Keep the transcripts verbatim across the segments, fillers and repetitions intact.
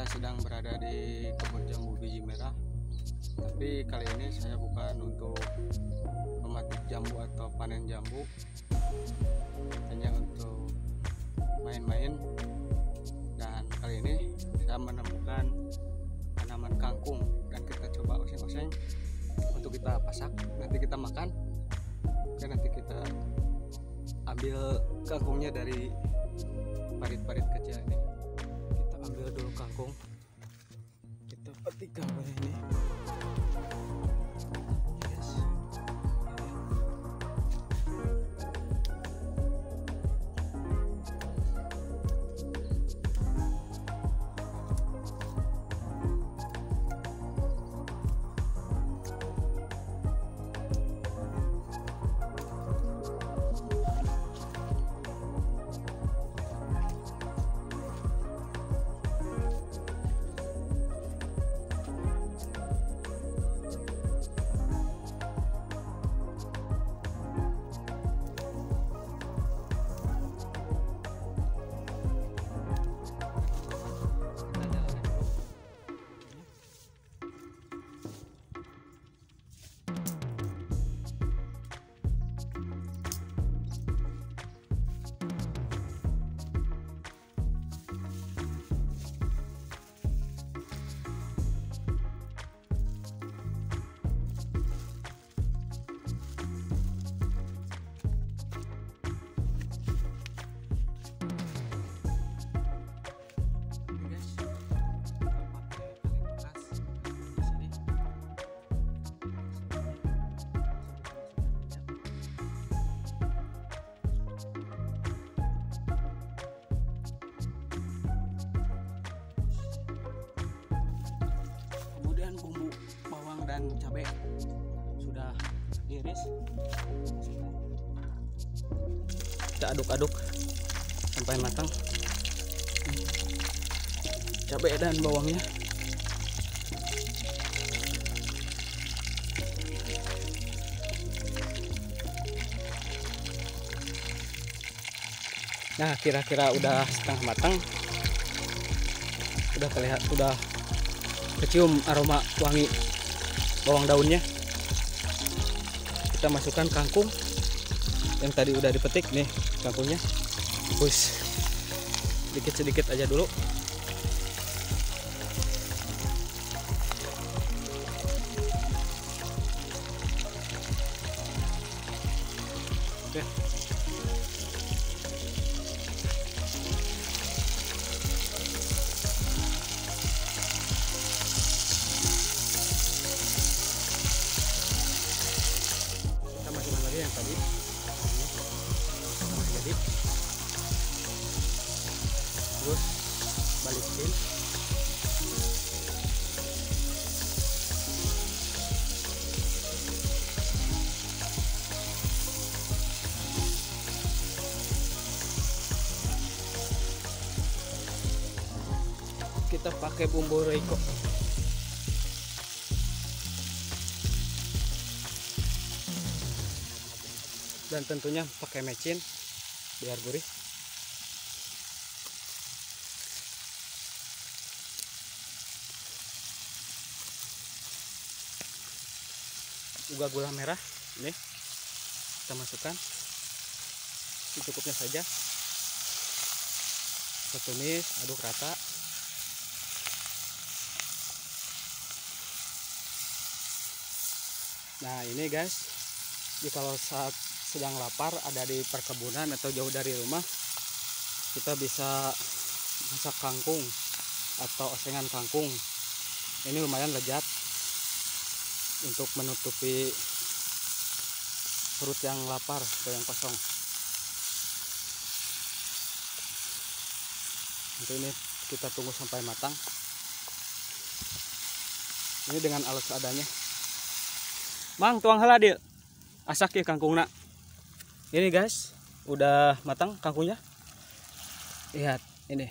sedang berada di kebun jambu biji merah, tapi kali ini saya bukan untuk memetik jambu atau panen jambu, hanya untuk main-main. Dan kali ini saya menemukan tanaman kangkung dan kita coba oseng-oseng untuk kita pasak, nanti kita makan. Oke, nanti kita ambil kangkungnya dari parit-parit kecil ini. Kita ambil dulu kangkung, kita petik kangkungnya ini. Yes. Bumbu bawang dan cabai sudah diiris, kita aduk-aduk sampai matang. Cabai dan bawangnya nah kira-kira udah setengah matang, udah terlihat, udah kecium aroma wangi bawang daunnya. Kita masukkan kangkung yang tadi udah dipetik nih, kangkungnya push sedikit-sedikit aja dulu. Oke, yang tadi ini jadi, terus balikin. Kita pakai bumbu Royco. Dan tentunya pakai mecin biar gurih. Juga gula merah ini kita masukkan secukupnya saja. Kita tumis, aduk rata. Nah ini guys, kalau saat sedang lapar, ada di perkebunan atau jauh dari rumah, kita bisa masak kangkung atau osengan kangkung. Ini lumayan lezat untuk menutupi perut yang lapar atau yang kosong. Untuk ini kita tunggu sampai matang. Ini dengan alat seadanya. Mang, tuang heula dieu. Asak ya kangkungna. Ini guys, udah matang kangkungnya. Lihat ini.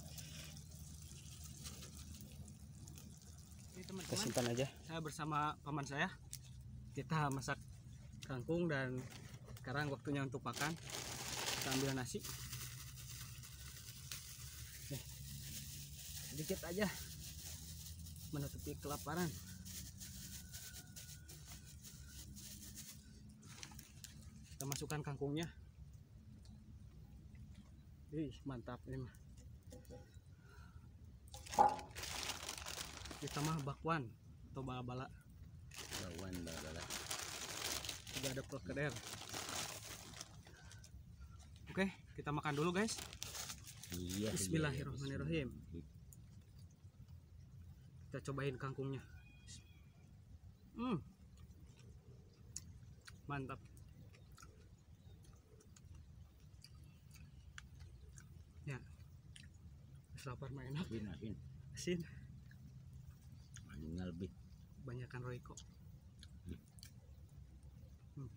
Kita simpan aja. Saya bersama paman saya. Kita masak kangkung dan sekarang waktunya untuk makan. Kita ambil nasi. Nih. sedikit aja menutupi kelaparan. Kita masukkan kangkungnya. Ih, mantap ini mah. Kita mah bakwan atau bala-bala. Bakwan bala-bala. Juga ada perkedel. Oke, kita makan dulu guys. Iya. Bismillahirrahmanirrahim. Kita cobain kangkungnya. Hmm, mantap. Ya, lapar mah enak. Asin, asin. Asin. Asinnya lebih. Banyakan Royco. Hmm.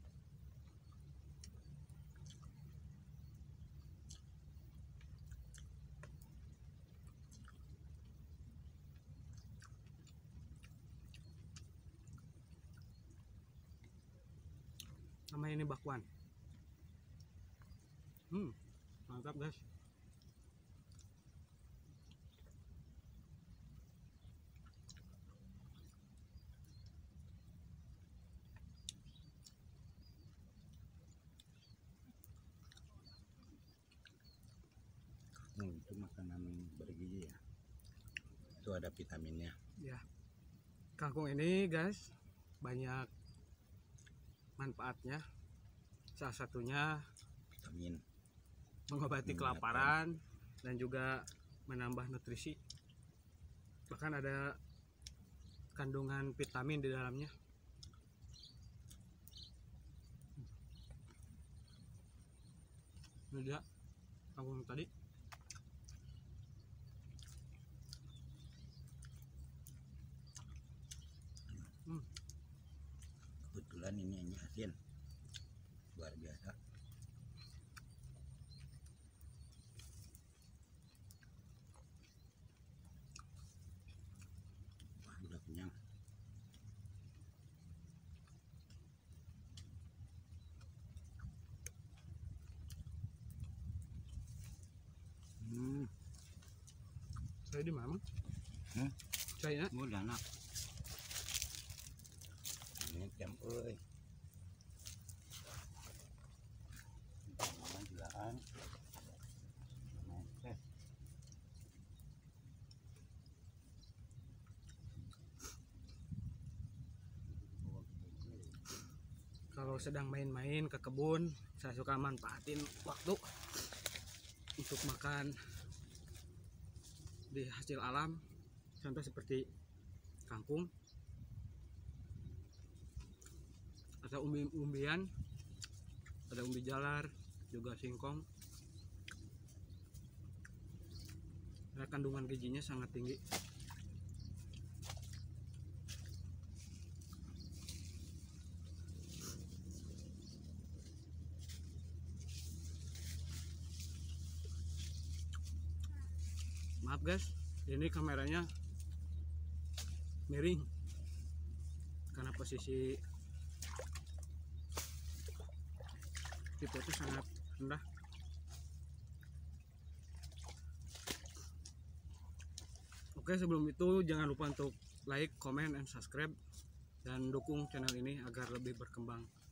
Nama ini bakwan. Hmm, mantap guys. Hmm, itu makanan bergizi ya. Itu ada vitaminnya. Ya, kangkung ini guys banyak manfaatnya. Salah satunya Vitamin. mengobati kelaparan dan juga menambah nutrisi. Bahkan ada kandungan vitamin di dalamnya. Ini dia kangkung tadi. Hmm. Kebetulan ini hanya asin. Luar biasa. Wah, udah kenyang. Hmm. Saya di mana? Hmm. Saya Mudah nak. Ini jam euy. Jalan. Oke. kalau sedang main-main ke kebun, saya suka manfaatin waktu untuk makan di hasil alam, contoh seperti kangkung atau umbi-umbian, ada umbi jalar, juga singkong. Karena kandungan gizinya sangat tinggi. Maaf guys, ini kameranya miring karena posisi tripodnya sangat rendah. Oke, sebelum itu jangan lupa untuk like, comment, and subscribe dan dukung channel ini agar lebih berkembang.